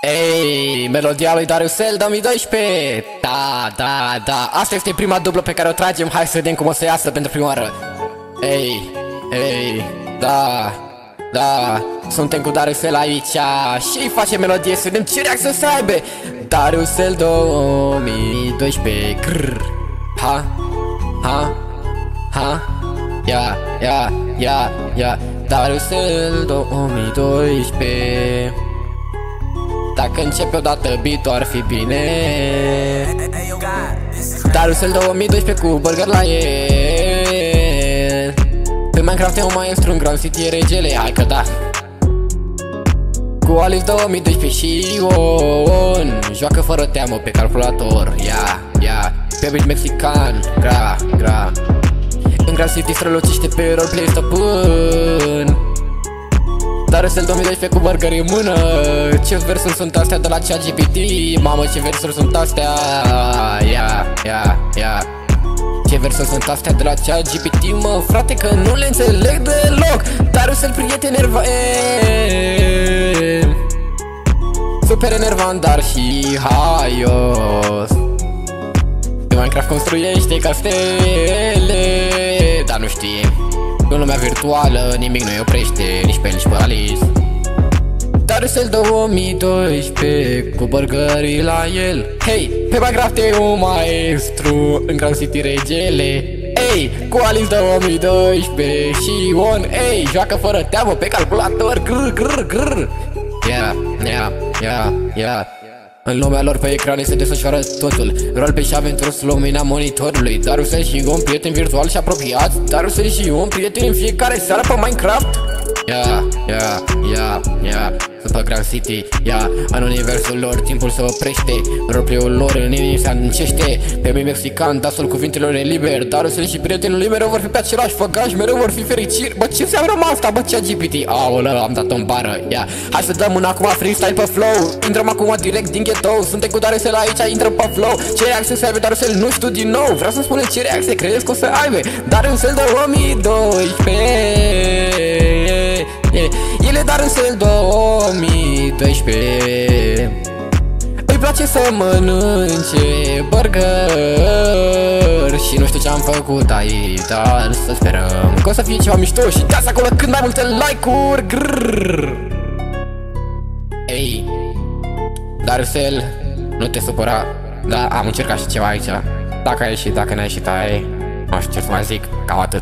Ei, melodia lui Dariusel 2012. Da. Asta este prima dublă pe care o tragem. Hai să vedem cum o să iasă pentru prima oară. Ei, da. Suntem cu Dariusel aici și face melodie, să vedem ce reacție să aibă. Dariusel 2012. Grrr. Ha. Ya. Dariusel 2012. Dacă începe odată beat-ul ar fi bine. Dariusel 2012 cu burger la el. Pe Minecraft e un maestru, în Ground City e regele, hai că da. Cu Alice 2012 și Ion. Joacă fără teamă pe calculator. Ya. Pe beat mexican. Gra. În Ground City strălucește pe roleplay stăpân. Dariusel 2012 cu burger în mână. Ce versuri sunt astea de la ChatGPT? Mamă, ce versuri sunt astea? Ya. Ce versuri sunt astea de la ChatGPT, mă, frate, că nu le înțeleg deloc. Dariusel, prieten enervant, super enervant, dar și haios. Pe Minecraft construiește castele, dar nu știe. În lumea virtuală nimic nu-i oprește, nici pe el, nici pe Alice. Dariusel 2012 cu burgerii la el. Hei, pe Minecraft e un maestru, în Ground City regele. Ei, cu Alice 2012 și Ion. Ei, joacă fără teamă pe calculator. Grrr. Ya. În lumea lor pe ecrane se desfășoară totul. Roleplay și aventuri sub lumina monitorului. Dariusel și Ion, prieteni virtual și apropiați. Dariusel și Ion, prieteni în fiecare seară pe Minecraft. Ya. Sunt pe Ground City, în universul lor timpul se oprește. Roleplay-ul lor în inimii se adâncește. Pe mine mexican, dasul cuvintelor e liber. Dariusel și prietenul lui mereu vor fi pe același făgaș, mereu vor fi fericiri. Bă, ce înseamnă asta, bă, ChatGPT? Aoleu, am dat-o în bară, Hai să dăm acum freestyle pe flow. Intrăm acum direct din ghetto. Suntem cu Dariusel aici, intrăm pe flow. Ce reacție să aibă Dariusel? Nu știu din nou. Vreau să spunem ce reacție credeți că o să aibă Dariusel 2012. El e Dariusel 2012. Îi place să mănânce burger și nu știu ce-am făcut aici, dar să sperăm că o să fie ceva mișto și dați acolo cât mai multe like-uri. Ei, Dariusel, nu te supăra. Da, am încercat și ceva aici. Dacă a ieșit, dacă n-a ieșit, nu știu ce să mai zic, cam atât.